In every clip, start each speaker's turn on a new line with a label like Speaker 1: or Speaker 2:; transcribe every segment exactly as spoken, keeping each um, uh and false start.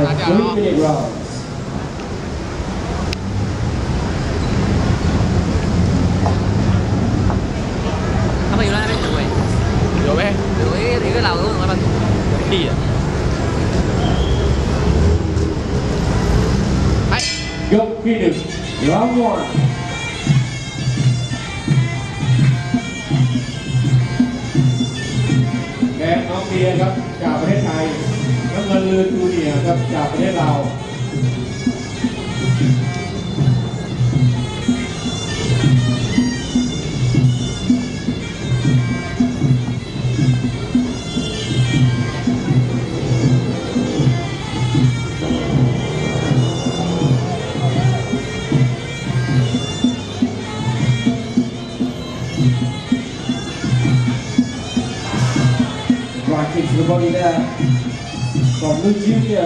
Speaker 1: by three-minute rounds.
Speaker 2: 他们有在那边赌哎，
Speaker 3: 有呗，
Speaker 2: 有一个一个老头在那边赌，
Speaker 3: 屁啊！哎
Speaker 1: Go finish round one. และน้องเบียร์ครับจากประเทศไทยน้ำเงินเรือจูเนียร์ครับจากประเทศลาว Right kick to the body there from Luke Junior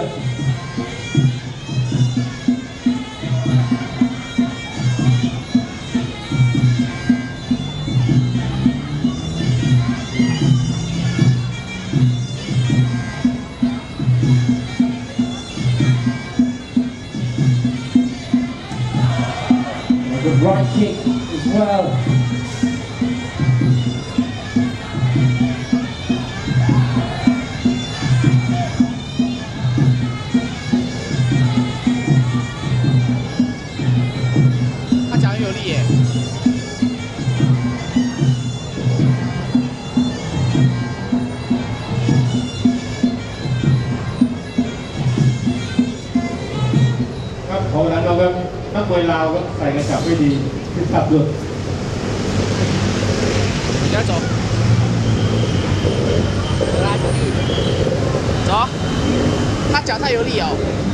Speaker 1: A good right kick as well. Các khổ lãnh đạo các mười Lào các phải cái chạp cái gì cái chạp được.
Speaker 3: 你先走，拉脚力，走，他脚太有力哦。